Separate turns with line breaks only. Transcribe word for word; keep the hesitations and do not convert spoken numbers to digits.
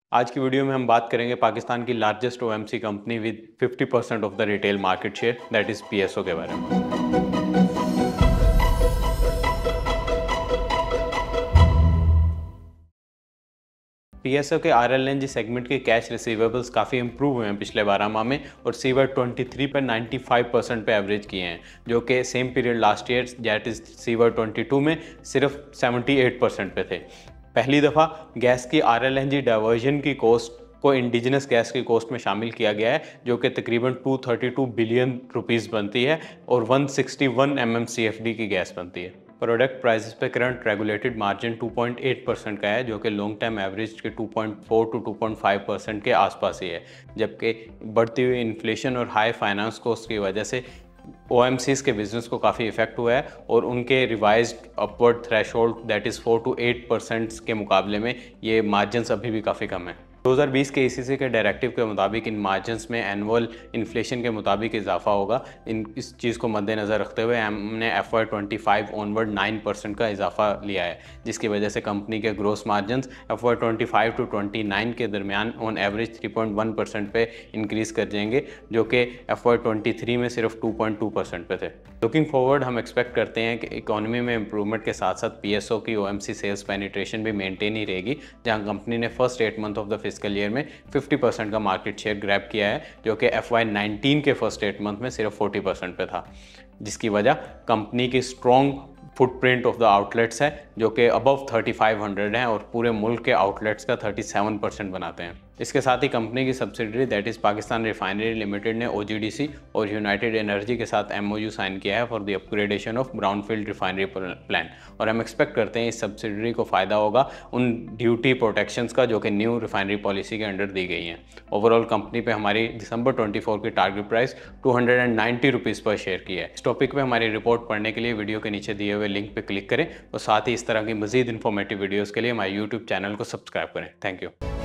आज की वीडियो में हम बात करेंगे पाकिस्तान की largest OMC company with fifty percent of the retail market share that is PSO के बारे में। पीएसओ के आरएलएनजी सेगमेंट के कैश रिसीवेबल्स काफ़ी इंप्रूव हुए हैं पिछले बारह माह में और सीवर तेईस पर पचानवे परसेंट पे एवरेज किए हैं, जो कि same period last year that is सीवर बाईस में सिर्फ अठहत्तर परसेंट पे थे। पहली दफ़ा गैस की आरएलएनजी डाइवर्जन की कॉस्ट को इंडिजिनस गैस की कॉस्ट में शामिल किया गया है, जो कि तकरीबन दो सौ बत्तीस बिलियन रुपीस बनती है और एक सौ इकसठ एमएमसीएफडी की गैस बनती है। प्रोडक्ट प्राइसेस पे current regulated margin two point eight percent का है, जो कि लॉन्ग टर्म एवरेज के two point four to two point five percent के आसपास ही है, जबकि बढ़ती हुई इन्फ्लेशन और हाई फाइनेंस कॉस्ट की वजह से ओएमसीज के बिजनेस को काफ़ी इफेक्ट हुआ है और उनके revised upward threshold that is four to eight percent के मुकाबले में ये मार्जिन्स अभी भी काफ़ी कम है। दो हज़ार बीस के ईसीसी के डायरेक्टिव के मुताबिक इन मार्जिन्स में एनुअल इन्फ्लेशन के मुताबिक इजाफा होगा। इन इस चीज़ को मद्देनज़र रखते हुए हमने F Y twenty five onward nine percent का इजाफा लिया है, जिसकी वजह से कंपनी के gross margins F Y twenty five to twenty nine के दरमियान on average three point one percent पे इंक्रीज़ कर जाएंगे, जो कि एफ वाई ट्वेंटी थ्री में सिर्फ टू पॉइंट टू परसेंट पे थे। लुकिंग फॉरवर्ड हम एक्सपेक्ट करते हैं कि इकोनॉमी में इंप्रूवमेंट के साथ साथ पीएसओ की ओएमसी सेल्स पेनिट्रेशन भी मेंटेन ही रहेगी, जहां कंपनी ने first eight month of the fiscal year में फिफ्टी परसेंट का मार्केट शेयर ग्रैब किया है, जो कि एफ वाई नाइनटीन के फर्स्ट एट मंथ में सिर्फ फोर्टी परसेंट पे था, जिसकी वजह कंपनी की strong footprint of the outlets है, जो कि अबव थर्टी फाइव हंड्रेड हैं और पूरे मुल्क के आउटलेट्स का थर्टी सेवन परसेंट बनाते हैं। इसके साथ ही कंपनी की subsidiary that is Pakistan refinery limited ने ओजीडीसी और यूनाइटेड एनर्जी के साथ एमओयू साइन किया है for the upgradation of brownfield refinery plan, और हम एक्सपेक्ट करते हैं इस सब्सिडरी को फ़ायदा होगा उन ड्यूटी प्रोटेक्शंस का जो कि न्यू रिफाइनरी पॉलिसी के अंडर दी गई हैं। ओवरऑल कंपनी पे हमारी दिसंबर ट्वेंटी फोर की target price two hundred and ninety rupees per share की है। इस टॉपिक पे हमारी रिपोर्ट पढ़ने के लिए वीडियो के नीचे दिए हुए लिंक पे क्लिक करें और साथ ही इस तरह की मजीद इन्फॉर्मेटिव वीडियोज़ के लिए हमारे यूट्यूब चैनल को सब्सक्राइब करें। Thank you.